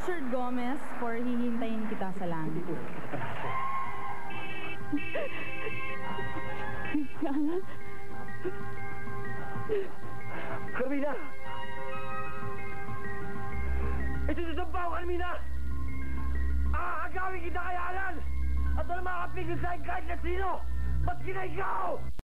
Richard Gomez for Hihintayin Kita sa Langit. Carmina! Ito susumpa ko, Carmina! Aagawin kita kay Alan! At wala makapigil sa'yo kahit na sino! Ba't kina ikaw?